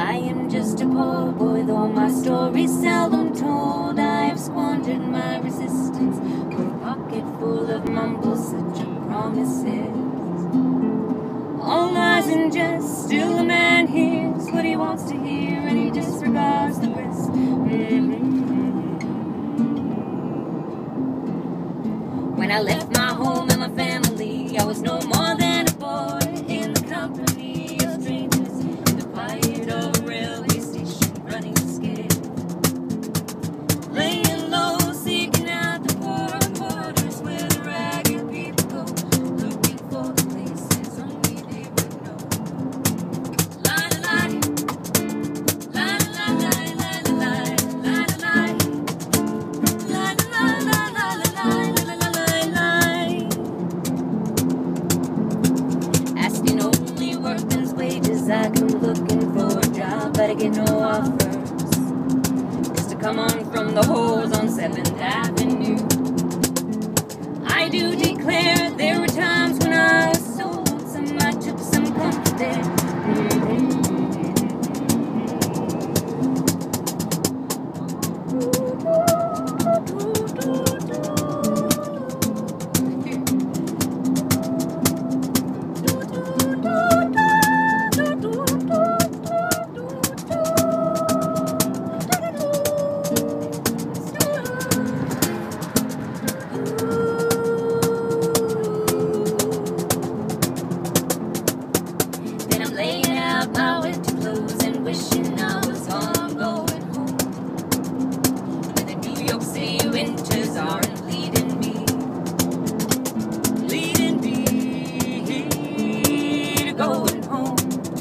I am just a poor boy, though my story's seldom told. I have squandered my resistance for a pocket full of mumbles, such a promises. All lies and jest, still a man hears what he wants to hear, and he disregards the rest. When I left my home and my family, I was no more than a boy in the company of strangers, in the quiet of a railway station, running scared, laying low, seeking out the poorer quarters where the ragged people go, looking for the places only they would know. La-la-la, la-la-la-la-la-la-la, asking only workman's wages. I come looking for a job, but I get no offers. Just to come on from the holes on 7th Avenue. I do declare there were times when I was sold so much of some comfort there. Laying out my winter clothes and wishing I was home, going home, where the New York City winters aren't leading me to going home.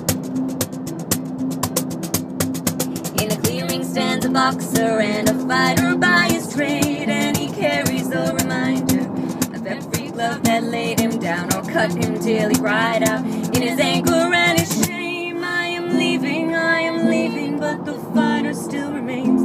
In a clearing stands a boxer and a fighter by his trade, and he carries a reminder of every glove that laid him down or cut him till he cried out in his anger and his shame. I am leaving, but the fighter still remains.